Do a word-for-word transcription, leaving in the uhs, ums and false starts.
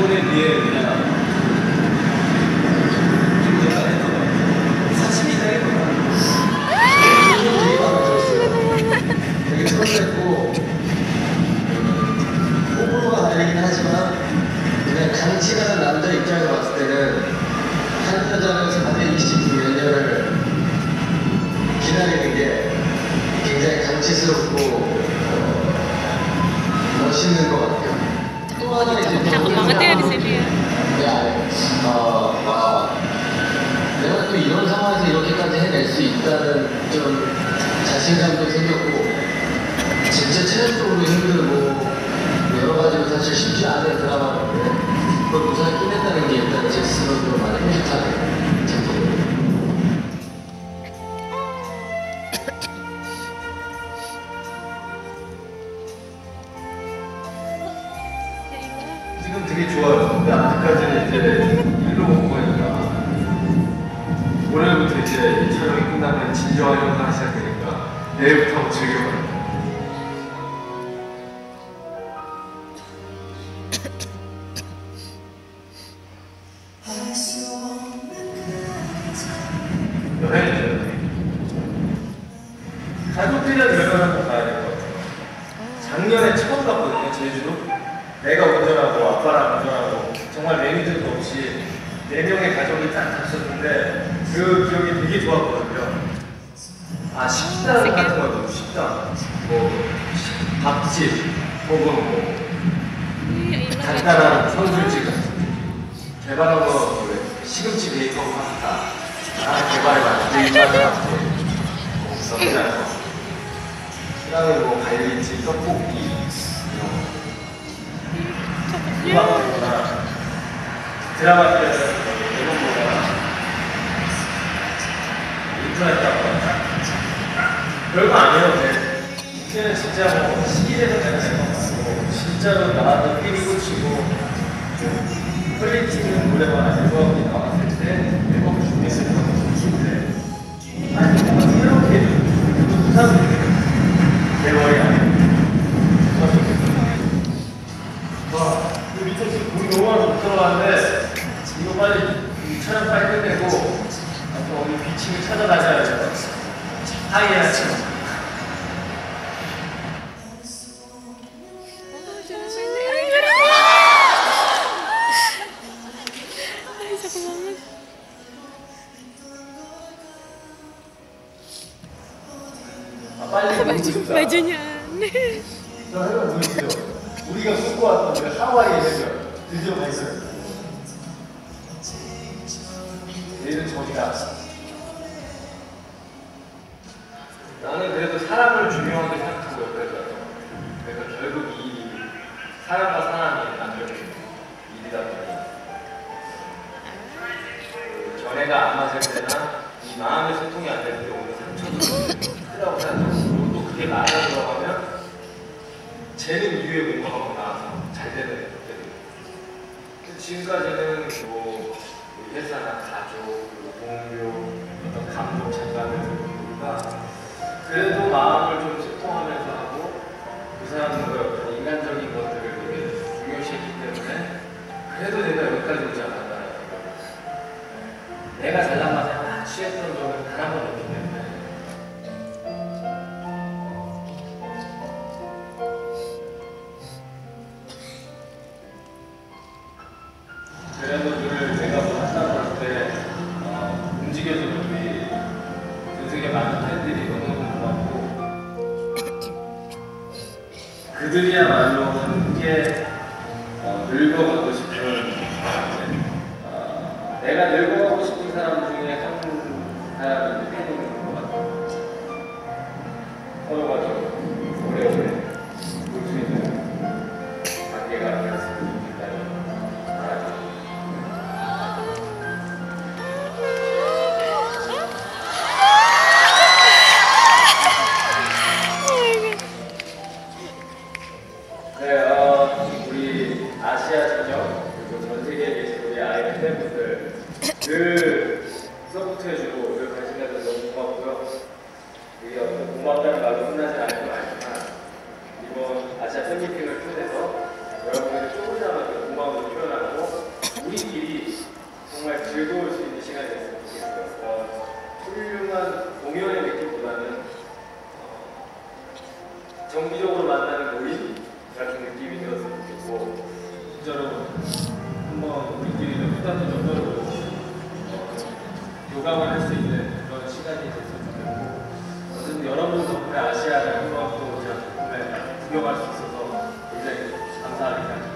기존에 비해 그냥 사심이 있다기보다 되게 설렜고 호불호가 갈리긴 하지만 그냥 강치라는 남자 입장에서 봤을 때는 한 여자는 사백이십구 년여를 기다리는 게 굉장히 강치스럽고 어, 멋있는 것 같아요. 또 하나 이제 Cakep banget ya di sini ya. 야, 어, 어, 내가 또 이런 상황에서 이렇게까지 해낼 수 있다는 좀 자신감도 생겼고 진짜 체력적으로 힘들고 여러 가지로 사실 쉽지 않은 드라마인데 그걸 무사히 끝냈다는 게 일단 제 스스로도 많이 뿌듯하네요. 작품으로. 지금 되게 좋아요. 근데 아직까지는 이제 일로 온 거니까 오늘부터 이제 이 촬영이 끝나면 진정한 영상이 시작되니까 내일부터 한번 즐겨봐요. 여행이죠. 가족들이랑 여행을 한번 가야 될 것 같아요. 작년에 처음 갔거든요, 제주도. 내가 운전하고 아빠랑 운전하고 정말 매니저도 없이 네 명의 가족이 딱 탔었는데 그 기억이 되게 좋았거든요. 아, 식당 같은 것도 식당, 뭐 밥집, 혹은 뭐 간단한 선술집 같은 거 개발한 거 시금치 베이컨 파스타 아, 개발해봤는데 일반은 앞에 썸이라는 거 그다음에 뭐 갈비찜, 떡볶이 이런 거 음악거나 드라마들에서 이런 거나 인터넷하거나 별거 안 해도 돼. 이때는 진짜 뭐 시기에서 내가 생각하고 진짜로 나한테 삐리 꽂히고 퀄리티 있는 노래만 앨범이 나왔을 때 앨범 준비했을 때 아니 뭔가 새롭게 해주고 부산들 내 머리 안에 와, 그 밑에 지금 물이 너무 많아서 못 들어가는데 이거 빨리 촬영 빨리 끝내고 아또 어디 비치를 찾아다녀야죠. 하이에나처럼. 아, 빨리 Baju, bajunya aneh. 저 해변 보이시죠? 우리가 꿈꿔왔던 그 하와이의 해변 드디어 가 있어요. 내일은 저기다. 나는 그래도 사람을 중요하게 생각하고 여기까지 왔어. 그래서 결국 이 사람과 사람이 만드는 일이다 보니 그 전해가 안 맞을 때나 이 마음의 소통이 안 될 때 오는 상처도 크다고 생각하고 또 그게 나가 들어가면 쟤는 이후에 뭔가가 나와서 잘 되는 것들이 지금까지는 뭐 회사나 가족, 동료, 어떤 감독, 작가들과 그래도 마음을 좀 소통하면서 하고 그 사람들과 어떤 인간적인 것들을 되게 중요시했기 때문에 그래도 내가 여기까지 오지 않았나 내가 잘난 맛에 막 취했던 적은 단 한 번도 없기 때문에 그래도들을 내가 뭐 한다고 할 때 어, 움직여주는 우리 전 세계 많은 팬들이 너무너무 고맙고 그들이야말로 함께 어, 늙어가고 싶은 어, 내가 늙어가고 싶은 사람 중에 한 사람이 팬인 것 같아요. 서로가 좀 오래오래 볼 수 있는 관계가 되었으면 좋겠다는 바람이 네, 어, 우리 아시아 전역 그리고 전 세계에 계신 우리 아이엠 팬분들 늘 서포트해주고 늘 관심 가져서 너무 고맙고요. 이게 어떤 고맙다는 말로 끝나지 않을 건 알지만 이번 아시아 팬미팅을 통해서 여러분에게 조금이나마 고마움을 표현하고 콘서트 정도로 교감을 할 수 있는 그런 시간이 됐으면 좋겠고, 어쨌든 여러분 덕분에 아시아를 한번 또 제가 덕분에 구경할 수 있어서 굉장히 감사합니다.